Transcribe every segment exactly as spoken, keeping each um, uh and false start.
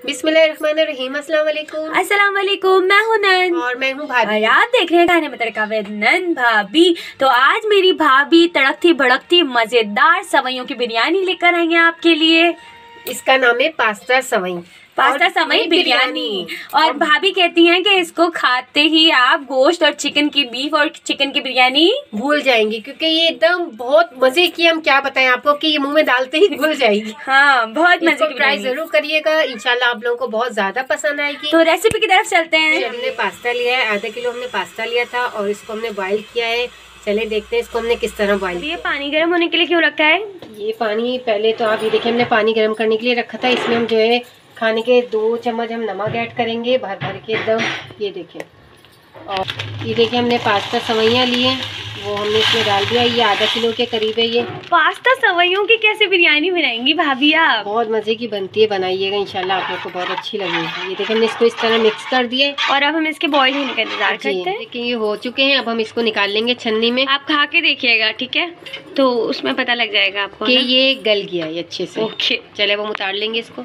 बिस्मिल्लाहिर्रहमानिर्रहीम। अस्सलाम वालेकुम। अस्सलाम वालेकुम। मैं हूँ नन और मैं हूँ भाभी। और आप देख रहे हैं खाने में तड़का विद नन भाभी। तो आज मेरी भाभी तड़कती भड़कती मजेदार सवैयों की बिरयानी लेकर आई हैं आपके लिए। इसका नाम है पास्ता सवई। पास्ता सवई बिरयानी। और भाभी कहती हैं कि इसको खाते ही आप गोश्त और चिकन की बीफ और चिकन की बिरयानी भूल जाएंगी, क्योंकि ये एकदम बहुत मजे की, हम क्या बताएं आपको कि ये मुंह में डालते ही भूल जाएगी। हाँ, बहुत मजे की। ट्राई जरूर करिएगा, इंशाल्लाह आप लोगों को बहुत ज्यादा पसंद आएगी। तो रेसिपी की तरफ चलते हैं। हमने पास्ता लिया है, आधा किलो हमने पास्ता लिया था और इसको हमने बॉइल किया है। चले देखते हैं इसको हमने किस तरह बॉइल किया। ये पानी गर्म होने के लिए क्यों रखा है? ये पानी पहले तो आप ये देखिए हमने पानी गर्म करने के लिए रखा था। इसमें हम जो है खाने के दो चम्मच हम नमक ऐड करेंगे भर भर के एकदम। ये देखिए, और ये देखिए हमने पास्ता सवैयाँ लिए, वो हमने इसमें डाल दिया। ये आधा किलो के करीब है। ये पास्ता सवैयों की कैसे बिरयानी बनाएंगी भाभी आप? बहुत मजे की बनती है, बनाइएगा इंशाल्लाह आप लोग को बहुत अच्छी लगेगी। ये देखिए हमने इसको इस तरह मिक्स कर दिए और अब हम इसके बॉईल होने का इंतजार करते हैं। देखिए ये हो चुके हैं, अब हम इसको निकाल लेंगे छन्नी में। आप खा के देखिएगा, ठीक है? तो उसमें पता लग जाएगा आपको कि ये गल गया है अच्छे से। ओके, चले अब हम उतार लेंगे इसको।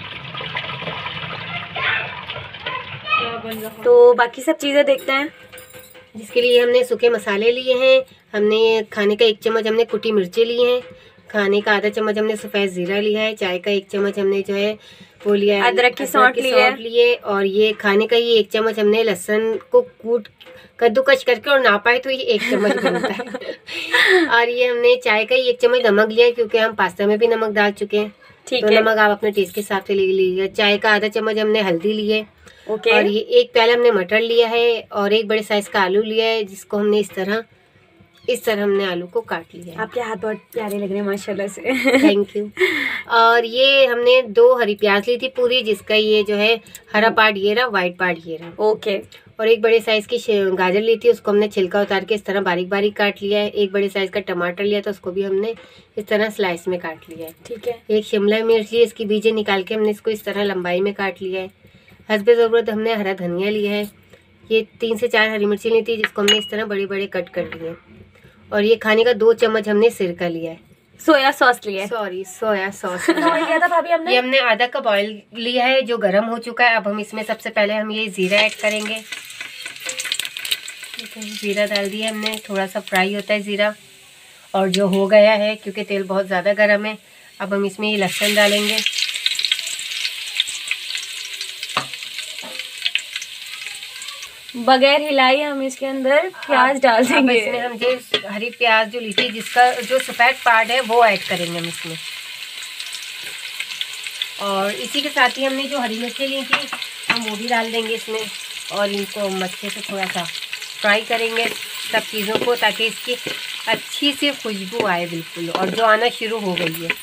तो बाकी सब चीजें देखते हैं। जिसके लिए हमने सूखे मसाले लिए हैं। हमने खाने का एक चम्मच हमने कुटी मिर्चें ली हैं। खाने का आधा चम्मच हमने सफ़ेद जीरा लिया है। चाय का एक चम्मच हमने जो है वो लिया है, अदरक की सौंठ लिए। और ये खाने का ये एक चम्मच हमने लहसुन को कूट कद्दूकस करके और नापा है, तो ये एक चम्मच बनता है। और ये हमने चाय का ही एक चम्मच नमक लिया है, क्योंकि हम पास्ता में भी नमक डाल चुके हैं। ठीक तो है, नमक आप अपने टेस्ट के हिसाब से ले लीजिए। चाय का आधा चम्मच हमने हल्दी ली है। ओके। और ये एक प्याला हमने मटर लिया है और एक बड़े साइज का आलू लिया है, जिसको हमने इस तरह इस तरह हमने आलू को काट लिया है। आपके हाथ बहुत प्यारे लग रहे हैं माशाल्लाह से। Thank you. और ये हमने दो हरी प्याज ली थी पूरी, जिसका ये जो है हरा पार्ट ये रहा, व्हाइट पार्ट ये रहा। ओके। और एक बड़े साइज की गाजर ली थी, उसको हमने छिलका उतार के इस तरह बारीक बारीक काट लिया है। एक बड़े साइज का टमाटर लिया था, उसको भी हमने इस तरह स्लाइस में काट लिया है। ठीक है। एक शिमला मिर्च ली, इसकी बीजें निकाल के हमने इसको इस तरह लंबाई में काट लिया है। हस्बे ज़रूरत हमने हरा धनिया लिया है। ये तीन से चार हरी मिर्ची ली थी, जिसको हमने इस तरह बड़े बड़े कट कर लिए। और ये खाने का दो चम्मच हमने सिरका लिया है। सोया सॉस लिया है। सॉरी सोया सॉस लिया था भाभी हमने। ये हमने आधा कप ऑयल लिया है जो गर्म हो चुका है। अब हम इसमें सबसे पहले हम ये जीरा ऐड करेंगे। जीरा डाल दिया हमने, थोड़ा सा फ्राई होता है जीरा और जो हो गया है, क्योंकि तेल बहुत ज़्यादा गर्म है। अब हम इसमें ये लहसुन डालेंगे। बगैर हिलाई हम इसके अंदर प्याज डाल देंगे। इसमें हम जो हरी प्याज जो ली थी, जिसका जो सफ़ेद पार्ट है वो ऐड करेंगे हम इसमें। और इसी के साथ ही हमने जो हरी मिर्ची ली थी हम वो भी डाल देंगे इसमें। और इनको हम अच्छे से थोड़ा सा फ्राई करेंगे सब चीज़ों को, ताकि इसकी अच्छी सी खुशबू आए बिल्कुल, और जो आना शुरू हो गई है।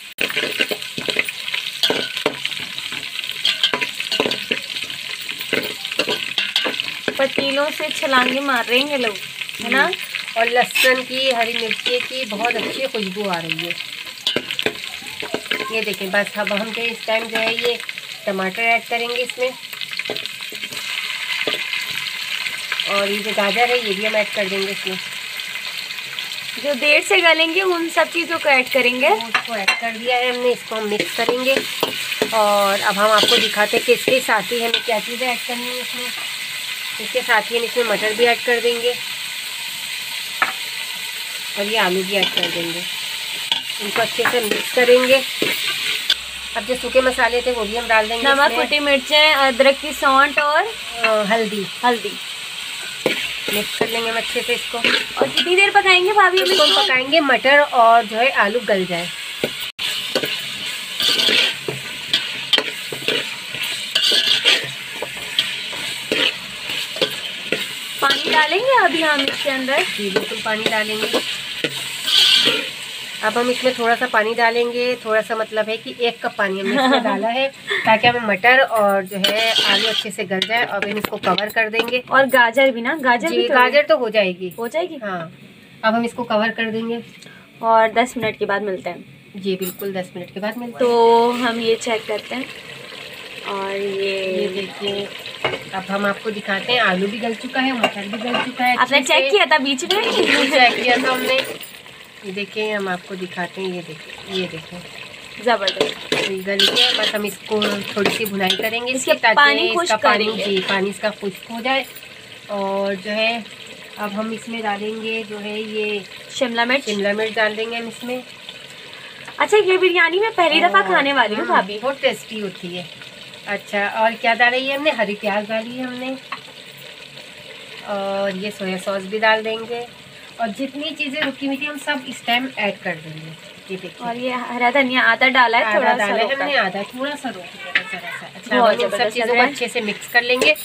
पतीलों से छलांगे मार रहे हैं लोग, है ना? और लहसुन की, हरी मिर्ची की बहुत अच्छी खुशबू आ रही है। ये देखें, बस अब हम जो इस टाइम जो है ये टमाटर ऐड करेंगे इसमें। और ये जो गाजर है ये भी हम ऐड कर देंगे इसमें। जो देर से गलेंगे उन सब चीज़ों को ऐड करेंगे। उसको ऐड कर दिया है हमने, इसको हम मिक्स करेंगे। और अब हम आपको दिखाते हैं कि इसके साथ ही हमें क्या चीज़ें ऐड करनी है इसमें। इसके साथ ही हम इसमें मटर भी ऐड कर देंगे और ये आलू भी ऐड कर देंगे। इनको अच्छे से मिक्स करेंगे। अब जो सूखे मसाले थे वो भी हम डाल देंगे। नमक, कुटी मिर्चें, अदरक की सौंठ और आ, हल्दी हल्दी मिक्स कर लेंगे हम अच्छे से इसको। और कितनी देर पकाएंगे भाभी? इसको हम पकाएंगे मटर और जो है आलू गल जाए। पानी डालेंगे अभी हम इसके अंदर? जी बिल्कुल पानी डालेंगे। अब हम इसमें थोड़ा सा पानी डालेंगे, थोड़ा सा मतलब है कि एक कप पानी हमने इसमें डाला है, ताकि हमें मटर और जो है आलू अच्छे से गल जाए। अब हम इसको कवर कर देंगे। और गाजर भी ना? गाजर जी भी तो गाजर तो हो जाएगी हो जाएगी हाँ। अब हम इसको कवर कर देंगे और दस मिनट के बाद मिलते हैं। जी बिल्कुल दस मिनट के बाद मिलते तो हैं। हम ये चेक करते हैं। और ये ये देखिए, अब हम आपको दिखाते हैं, आलू भी गल चुका है, मटर भी गल चुका है। आपने चेक किया था बीच में? चेक किया था हमने। ये देखिए हम आपको दिखाते हैं। ये देखिए, ये देखिए जबरदस्त। ये गल गया, बस हम इसको थोड़ी सी भुनाई करेंगे इसके ताकि पानी इसका खुश्क पानी करेंगे। जी पानी इसका खुश्क हो जाए। और जो है अब हम इसमें डालेंगे जो है ये शिमला मिर्च। शिमला मिर्च डाल देंगे हम इसमें। अच्छा, ये बिरयानी मैं पहली दफा और- खाने वाली हूँ हाँ, भाभी। बहुत टेस्टी होती है। अच्छा, और क्या डाली है हमने? हरी प्याज डाली है हमने, और ये सोया सॉस भी डाल देंगे, और जितनी चीज़ें रुकी हुई थी हम सब इस टाइम ऐड कर देंगे। ये देखिए, और ये हरा धनिया आधा डाला है, आधा थोड़ा सा डाला है रोका। हमने, आधा थोड़ा सा रोक दिया है जरा सा। अच्छा, बहुत हम इन सब जबरदस्त चीज़ों लग को रहा है। अच्छे से मिक्स कर लेंगे।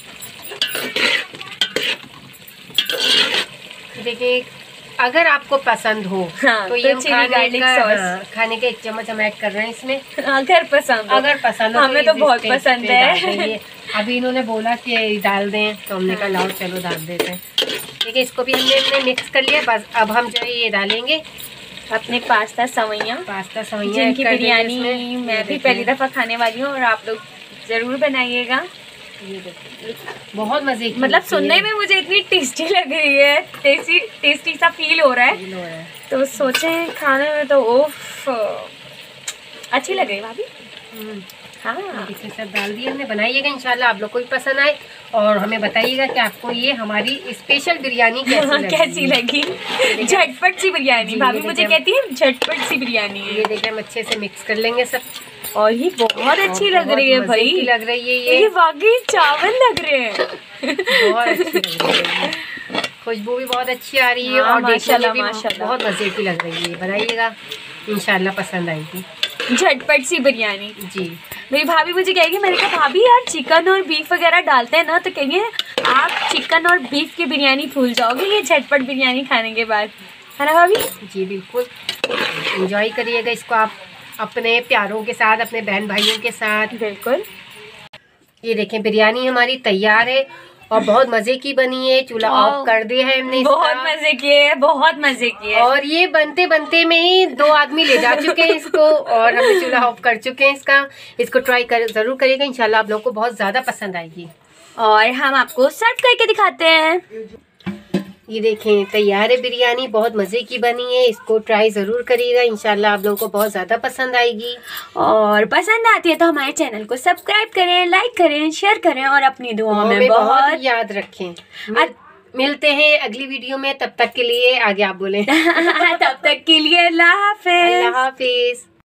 देखिए, अगर आपको पसंद हो हाँ, तो ये तो हम चिली खाने गार्लिक का सॉस। हाँ, खाने के एक चम्मच हम ऐड कर रहे हैं इसमें। अगर पसंद हो। अगर पसंद हो हमें तो इस बहुत स्टेज पसंद पे है। डाल देंगे। अभी इन्होंने बोला कि डाल दें तो हमने कहा लाओ चलो डाल देते हैं। ठीक है, इसको भी हमने हमने मिक्स कर लिया। बस अब हम जो है ये डालेंगे अपने पास्ता सवैया, पास्ता सवैया, जिनकी ऐड कर देंगे बिरयानी इसमें। मैं ये भी देखिए, पहली दफा खाने वाली हूँ और आप लोग जरूर बनाइएगा। ये देखिए बहुत मजे की मतलब होती सुनने है। में मुझे इतनी टेस्टी लग रही है, टेस्टी टेस्टी सा फील हो रहा है, फील हो रहा है। तो सोचे खाने में तो ओफ अच्छी लग रही है भाभी। हम्म, हाँ, देखिए सब डाल दिए हमने। बनाइएगा इंशाल्लाह, आप लोग को भी पसंद आए, और हमें बताइएगा कि आपको ये हमारी स्पेशल बिरयानी कैसी लगी। कैसी लगी? झटपट सी बिरयानी जी, भाभी ये मुझे देखिए, कहती है झटपट सी बिरयानी ये है। देखिए हम अच्छे से मिक्स कर लेंगे सब। और ये बहुत अच्छी और लग बहुत रही है मजे भाई, की लग रही है ये, ये वाकई चावल लग रहे हैं। बहुत अच्छी लग रही है ये। खुशबू भी बहुत अच्छी आ रही है, हाँ, और देखने माशाल्लाह, में भी माशाल्लाह। बहुत मजे की लग रही है। बनाइएगा इंशाल्लाह पसंद आएगी। झटपट सी बिरयानी। जी, मेरी भाभी मुझे कहेगी, मैंने कहा भाभी यार चिकन और बीफ वगैरह डालते हैं ना, तो कहेंगे आप चिकन और बीफ की बिरयानी भूल जाओगे ये झटपट बिरयानी खाने के बाद, है ना भाभी? जी बिल्कुल। एंजॉय करिएगा इसको आप अपने प्यारों के साथ, अपने बहन भाइयों के साथ। बिल्कुल। ये देखें बिरयानी हमारी तैयार है और बहुत मजे की बनी है। चूल्हा ऑफ कर दिया है हमने इसका। बहुत मजे किए, बहुत मजे किए। और ये बनते बनते में ही दो आदमी ले जा चुके हैं इसको, और हम चूल्हा ऑफ कर चुके हैं इसका। इसको ट्राई कर जरूर करिएगा, इंशाल्लाह आप लोग को बहुत ज्यादा पसंद आएगी। और हम आपको सर्व करके दिखाते हैं। ये देखें तैयार है बिरयानी, बहुत मजे की बनी है। इसको ट्राई जरूर करिएगा, इंशाल्लाह आप लोगों को बहुत ज्यादा पसंद आएगी। और पसंद आती है तो हमारे चैनल को सब्सक्राइब करें, लाइक करें, शेयर करें और अपनी दुआओं में हमें बहुत बहुत याद रखें। मिल, मिलते हैं अगली वीडियो में, तब तक के लिए आगे आप बोलें। तब तक के लिए अल्लाह हाफिज। अल्लाह हाफिज।